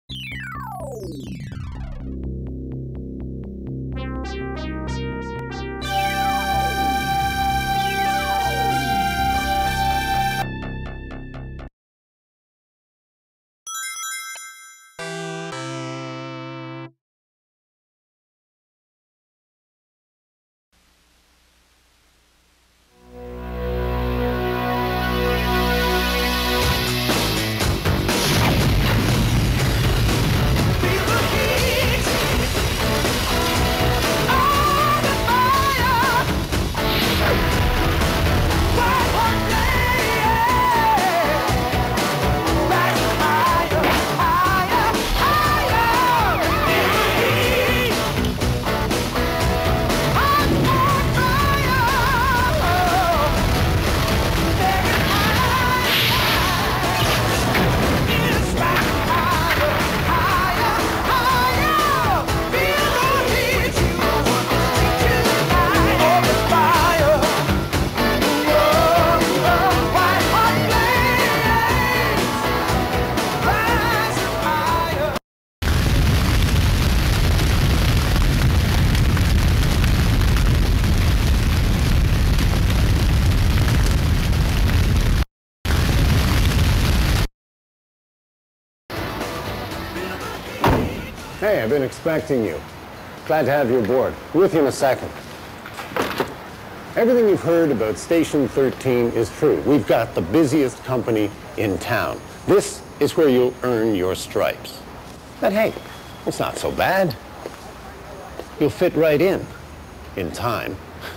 Hey, I've been expecting you. Glad to have you aboard. Be with you in a second. Everything you've heard about Station 13 is true. We've got the busiest company in town. This is where you'll earn your stripes. But hey, it's not so bad. You'll fit right in time.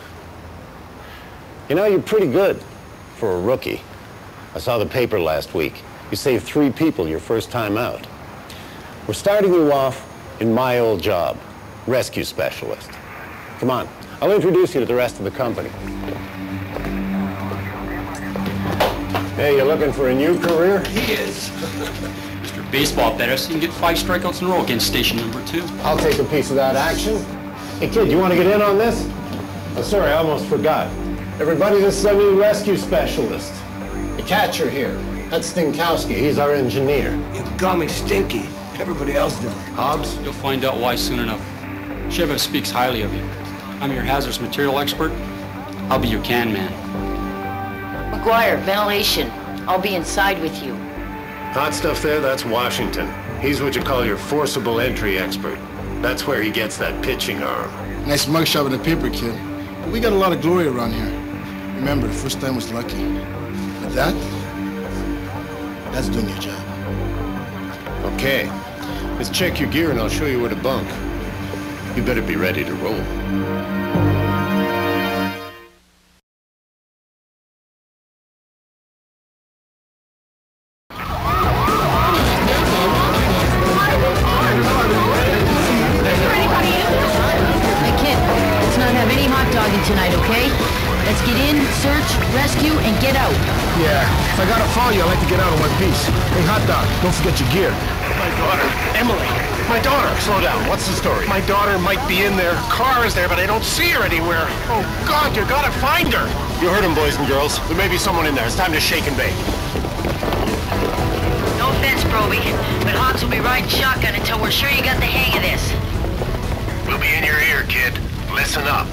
You know, you're pretty good for a rookie. I saw the paper last week. You saved 3 people your first time out. We're starting you off in my old job, rescue specialist. Come on, I'll introduce you to the rest of the company. Hey, you looking for a new career? He is. Mr. Baseball better so you can get 5 strikeouts in a row against station number 2. I'll take a piece of that action. Hey kid, you want to get in on this? Oh, sorry, I almost forgot. Everybody, this is our new rescue specialist. The catcher here. That's Stinkowski, he's our engineer. You call me Stinky. Everybody else does. Hobbs? You'll find out why soon enough. Shiva speaks highly of you. I'm your hazardous material expert. I'll be your can man. McGuire, ventilation. I'll be inside with you. Hot stuff there, that's Washington. He's what you call your forcible entry expert. That's where he gets that pitching arm. Nice mugshot with a paper, kid. But we got a lot of glory around here. Remember, the first time was lucky. But that's doing your job. Okay. Let's check your gear and I'll show you where to bunk. You better be ready to roll. Tonight, okay? Let's get in, search, rescue, and get out. Yeah, if I gotta follow you, I'd like to get out in one piece. Hey, hot dog, don't forget your gear. My daughter, Emily. My daughter. Slow down. What's the story? My daughter might be in there. Car is there, but I don't see her anywhere. Oh, God, you gotta find her. You heard him, boys and girls. There may be someone in there. It's time to shake and bake. No offense, Proby, but Hobbs will be riding shotgun until we're sure you got the hang of this. We'll be in your ear, kid. Listen up.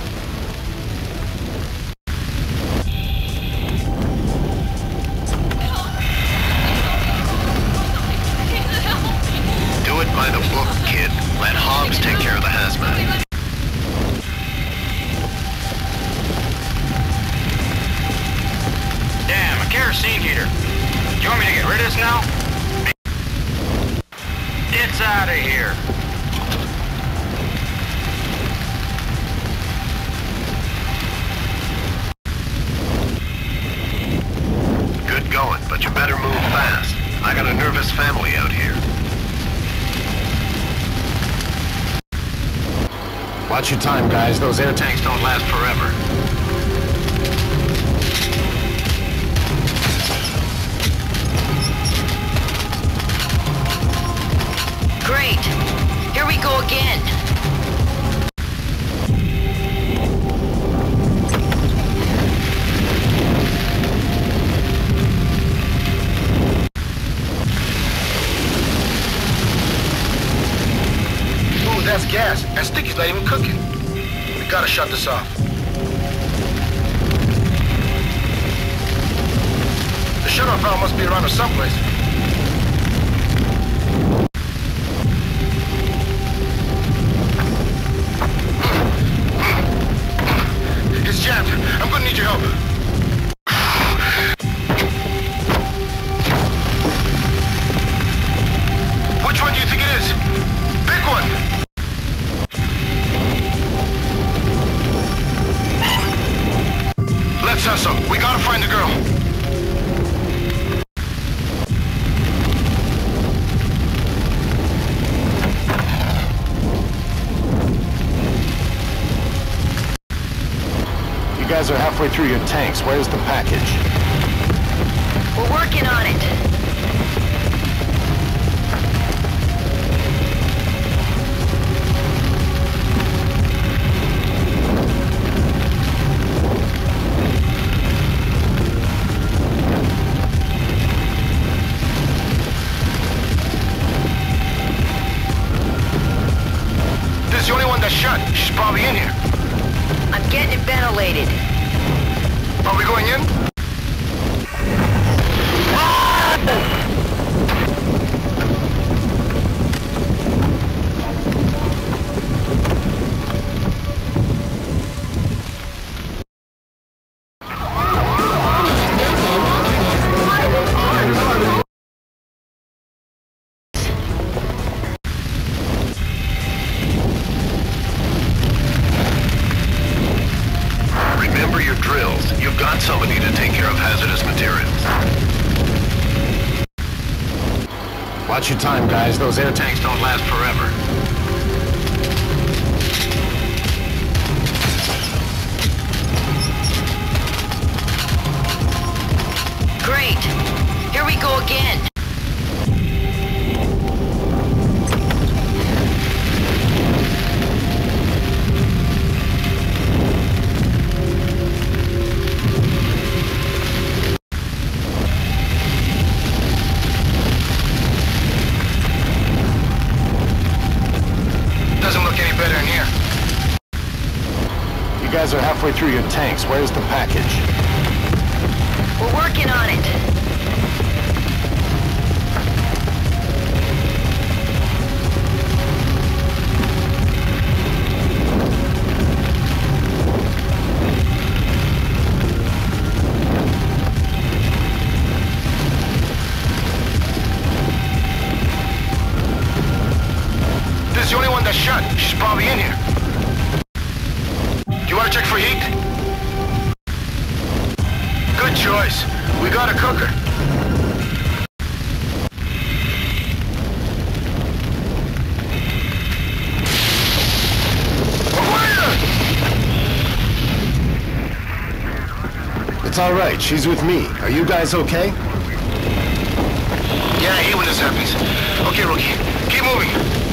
Do it by the book, kid. Let Hobbs take care of the hazmat. Damn, a kerosene heater. Do you want me to get rid of this now? It's out of here. Good going, but you better move fast. I got a nervous family out here. Watch your time, guys. Those air tanks don't last forever. Great. Here we go again. has gas, and Sticky's not even cooking. We gotta shut this off. The shut-off valve must be around here someplace. It's jammed. I'm gonna need your help. Which one do you think it is? Big one! Let's hustle. We gotta find the girl. You guys are halfway through your tanks. Where's the package? We're working on it. This is the only one that's shut. She's probably in here. I'm getting it ventilated. Are we going in? Remember your drills. You've got somebody to take care of hazardous materials. Watch your time, guys. Those air Tanks don't last forever. Great. Here we go again. Doesn't look any better in here. You guys are halfway through your tanks. Where's the package? We're working on it. This is the only one that's shut. She's probably in here. Do you want to check for heat? Good choice. We got a cooker. It's all right. She's with me. Are you guys okay? Yeah, I hate when this happens. Okay, Rookie. Keep moving.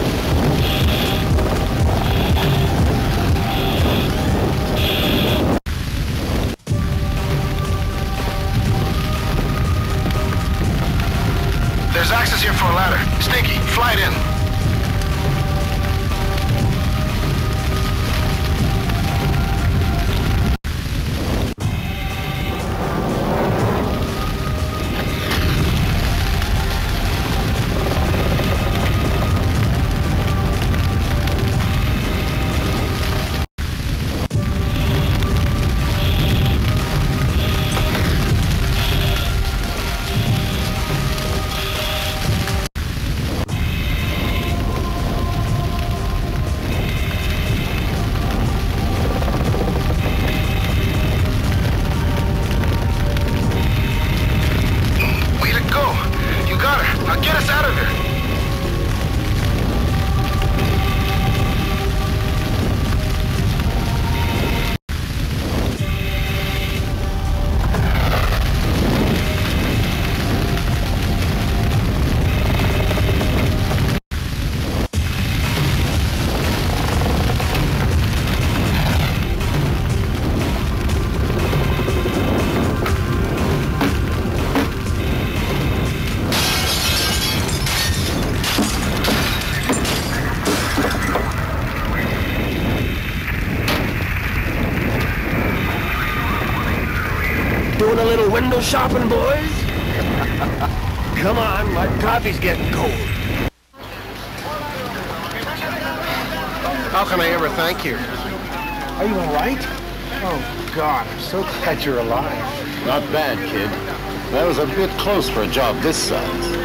There's access here for a ladder. Stinky, fly it in. window shopping, boys? Come on, my coffee's getting cold. How can I ever thank you? Are you all right? Oh, God, I'm so glad you're alive. Not bad, kid. That was a bit close for a job this size.